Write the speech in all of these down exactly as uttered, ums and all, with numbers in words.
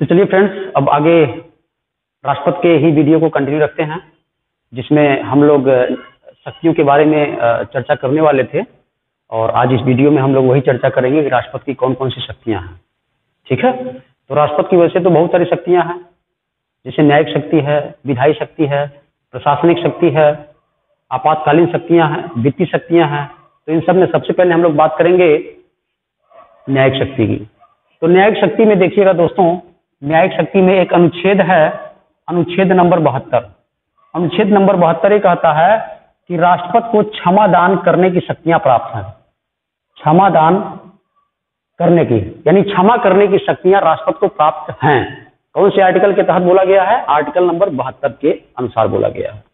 तो चलिए फ्रेंड्स, अब आगे राष्ट्रपति के ही वीडियो को कंटिन्यू रखते हैं, जिसमें हम लोग शक्तियों के बारे में चर्चा करने वाले थे। और आज इस वीडियो में हम लोग वही चर्चा करेंगे कि राष्ट्रपति की कौन कौन सी शक्तियां हैं। ठीक है, तो राष्ट्रपति की वैसे तो बहुत सारी शक्तियां हैं, जैसे न्यायिक शक्ति है, विधायी शक्ति है, प्रशासनिक शक्ति है, आपातकालीन शक्तियां हैं, वित्तीय शक्तियां हैं। तो इन सब में सबसे पहले हम लोग बात करेंगे न्यायिक शक्ति की। तो न्यायिक शक्ति में देखिएगा दोस्तों, न्यायिक शक्ति में एक अनुच्छेद है, अनुच्छेद नंबर बहत्तर। अनुच्छेद नंबर बहत्तर ये कहता है कि राष्ट्रपति को क्षमा दान करने की शक्तियां प्राप्त हैं। क्षमा दान करने की यानी क्षमा करने की शक्तियां राष्ट्रपति को प्राप्त हैं। कौन से आर्टिकल के तहत बोला गया है? आर्टिकल नंबर बहत्तर के अनुसार बोला गया है।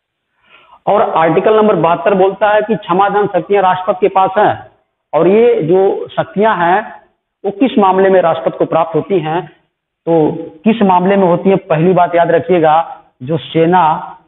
और आर्टिकल नंबर बहत्तर बोलता है कि क्षमा दान शक्तियां राष्ट्रपति के पास हैं। और ये जो शक्तियां हैं वो किस मामले में राष्ट्रपति को प्राप्त होती हैं? तो किस मामले में होती है? पहली बात याद रखिएगा, जो सेना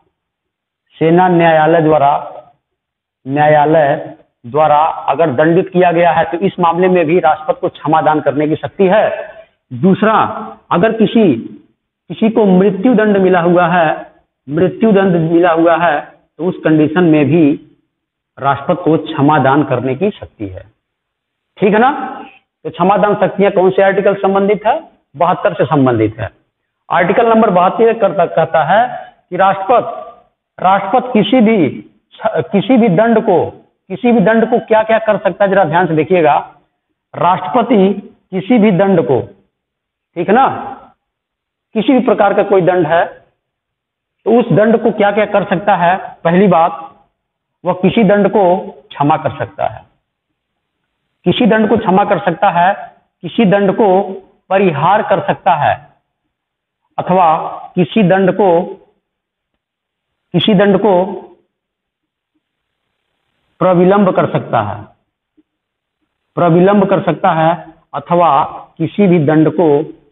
सेना न्यायालय द्वारा न्यायालय द्वारा अगर दंडित किया गया है तो इस मामले में भी राष्ट्रपति को क्षमा दान करने की शक्ति है। दूसरा, अगर किसी किसी को मृत्यु दंड मिला हुआ है मृत्यु दंड मिला हुआ है तो उस कंडीशन में भी राष्ट्रपति को क्षमा दान करने की शक्ति है। ठीक है ना? तो क्षमा दान शक्तियां कौन से आर्टिकल संबंधित है? बहत्तर से संबंधित है। आर्टिकल नंबर बहत्तर करता कहता है कि राष्ट्रपति राष्ट्रपति किसी भी किसी भी दंड को किसी भी दंड को क्या क्या कर सकता है, जरा ध्यान से देखिएगा। राष्ट्रपति किसी भी दंड को, ठीक है ना, किसी भी प्रकार का कोई दंड है तो उस दंड को क्या क्या कर सकता है? पहली बात, वह किसी दंड को क्षमा कर सकता है। किसी दंड को क्षमा कर सकता है, किसी दंड को परिहार कर सकता है, अथवा किसी दंड को किसी दंड को प्रविलंब कर सकता है प्रविलंब कर सकता है अथवा किसी भी दंड को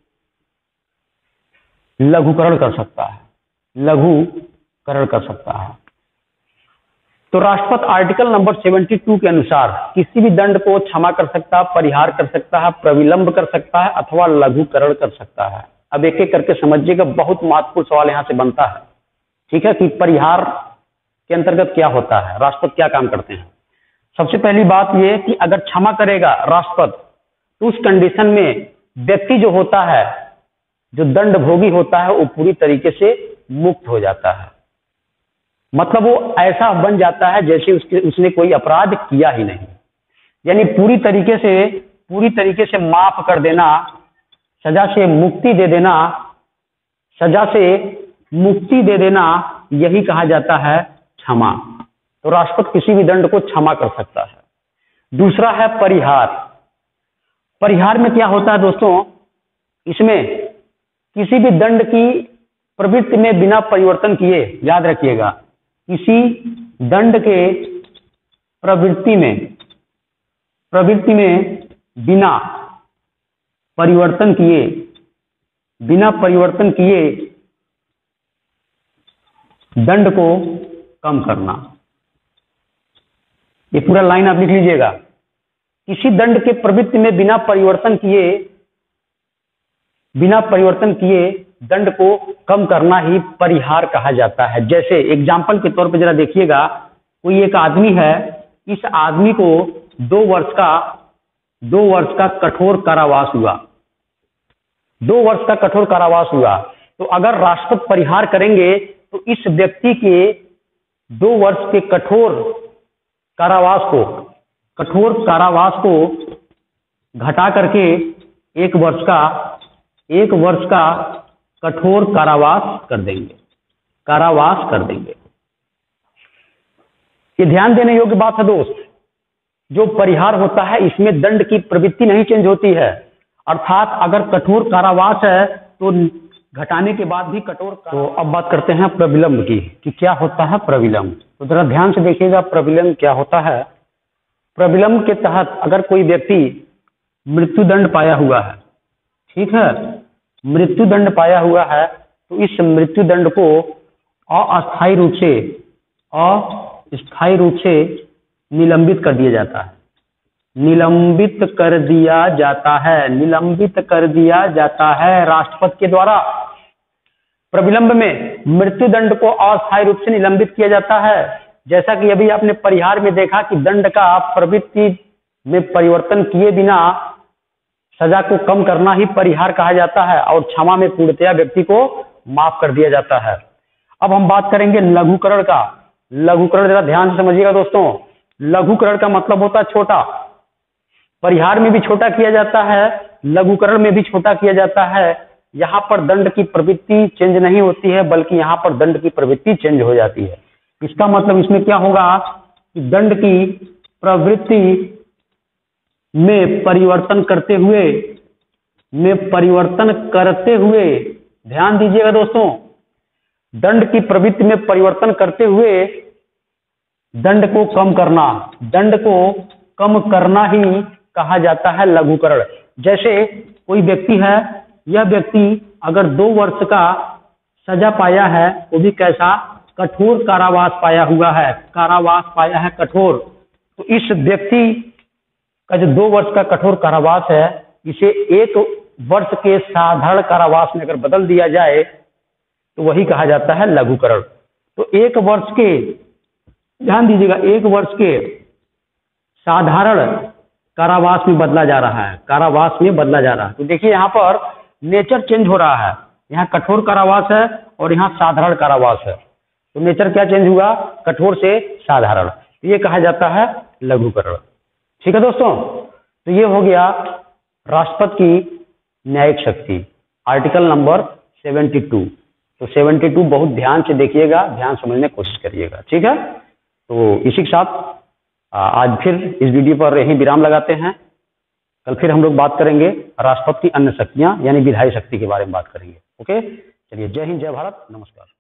लघुकरण कर सकता है लघुकरण कर सकता है। तो राष्ट्रपति आर्टिकल नंबर बहत्तर के अनुसार किसी भी दंड को क्षमा कर सकता है, परिहार कर सकता है, प्रविलंब कर सकता है अथवा लघुकरण कर सकता है। अब एक एक करके समझिएगा, बहुत महत्वपूर्ण सवाल यहां से बनता है। ठीक है, कि परिहार के अंतर्गत क्या होता है, राष्ट्रपति क्या काम करते हैं। सबसे पहली बात यह कि अगर क्षमा करेगा राष्ट्रपति तो उस कंडीशन में व्यक्ति जो होता है, जो दंड भोगी होता है, वो पूरी तरीके से मुक्त हो जाता है। मतलब वो ऐसा बन जाता है जैसे उसके उसने कोई अपराध किया ही नहीं। यानी पूरी तरीके से पूरी तरीके से माफ कर देना, सजा से मुक्ति दे देना सजा से मुक्ति दे देना यही कहा जाता है क्षमा। तो राष्ट्रपति किसी भी दंड को क्षमा कर सकता है। दूसरा है परिहार। परिहार में क्या होता है दोस्तों? इसमें किसी भी दंड की प्रवृत्ति में बिना परिवर्तन किए, याद रखिएगा, किसी दंड के प्रवृत्ति में प्रवृत्ति में बिना परिवर्तन किए बिना परिवर्तन किए दंड को कम करना। ये पूरा लाइन आप लिख लीजिएगा। किसी दंड के प्रवृत्ति में बिना परिवर्तन किए बिना परिवर्तन किए दंड को कम करना ही परिहार कहा जाता है। जैसे एग्जाम्पल के तौर पर जरा देखिएगा, कोई एक आदमी है, इस आदमी को दो वर्ष का दो वर्ष का कठोर कारावास हुआ दो वर्ष का कठोर कारावास हुआ तो अगर राष्ट्रपति परिहार करेंगे तो इस व्यक्ति के दो वर्ष के कठोर कारावास को कठोर कारावास को घटा करके एक वर्ष का एक वर्ष का कठोर कारावास कर देंगे कारावास कर देंगे। ये ध्यान देने योग्य बात है दोस्त। जो परिहार होता है इसमें दंड की प्रवृत्ति नहीं चेंज होती है, अर्थात अगर कठोर कारावास है तो घटाने के बाद भी कठोर। तो अब बात करते हैं प्रविलंब की, कि क्या होता है प्रविलंब। तो जरा ध्यान से देखिएगा प्रविलंब क्या होता है। प्रविलंब के तहत अगर कोई व्यक्ति मृत्यु दंड पाया हुआ है, ठीक है, मृत्यु दंड पाया हुआ है तो इस मृत्यु दंड को अस्थायी रूप से अस्थायी रूप से निलंबित कर दिया जाता है। निलंबित कर दिया जाता है, निलंबित कर दिया जाता है राष्ट्रपति के द्वारा। प्रविलंब में मृत्युदंड को अस्थायी रूप से निलंबित किया जाता है। जैसा कि अभी आपने परिहार में देखा कि दंड का प्रवृत्ति में परिवर्तन किए बिना सजा को कम करना ही परिहार कहा जाता है और क्षमा में पूर्णतया व्यक्ति को माफ कर दिया जाता है। अब हम बात करेंगे लघुकरण का। लघुकरण जरा ध्यान से समझिएगा दोस्तों। लघुकरण का मतलब होता है छोटा। परिहार में भी छोटा किया जाता है, लघुकरण में भी छोटा किया जाता है। यहाँ पर दंड की प्रवृत्ति चेंज नहीं होती है, बल्कि यहाँ पर दंड की प्रवृत्ति चेंज हो जाती है। इसका मतलब इसमें क्या होगा कि दंड की प्रवृत्ति में परिवर्तन करते हुए में परिवर्तन करते हुए ध्यान दीजिएगा दोस्तों, दंड की प्रवृत्ति में परिवर्तन करते हुए दंड को कम करना, दंड को कम करना ही कहा जाता है लघुकरण। जैसे कोई व्यक्ति है, यह व्यक्ति अगर दो वर्ष का सजा पाया है, वो भी कैसा, कठोर कारावास पाया हुआ है, कारावास पाया है कठोर, तो इस व्यक्ति का जो दो वर्ष का कठोर कारावास है, इसे एक वर्ष के साधारण कारावास में अगर बदल दिया जाए तो वही कहा जाता है लघुकरण। तो एक वर्ष के, ध्यान दीजिएगा, एक वर्ष के साधारण कारावास में बदला जा रहा है, कारावास में बदला जा रहा है। तो देखिए यहाँ पर नेचर चेंज हो रहा है, यहाँ कठोर कारावास है और यहाँ साधारण कारावास है। तो नेचर क्या चेंज हुआ, कठोर से साधारण, तो ये कहा जाता है लघुकरण। ठीक है दोस्तों, तो ये हो गया राष्ट्रपति की न्यायिक शक्ति, आर्टिकल नंबर सेवेंटी टू। तो सेवेंटी टू बहुत ध्यान से देखिएगा, ध्यान समझने की कोशिश करिएगा। ठीक है, तो इसी के साथ आज फिर इस वीडियो पर यहीं विराम लगाते हैं। कल फिर हम लोग बात करेंगे राष्ट्रपति की अन्य शक्तियां यानी विधायी शक्ति के बारे में बात करेंगे। ओके, चलिए, जय हिंद, जय भारत, नमस्कार।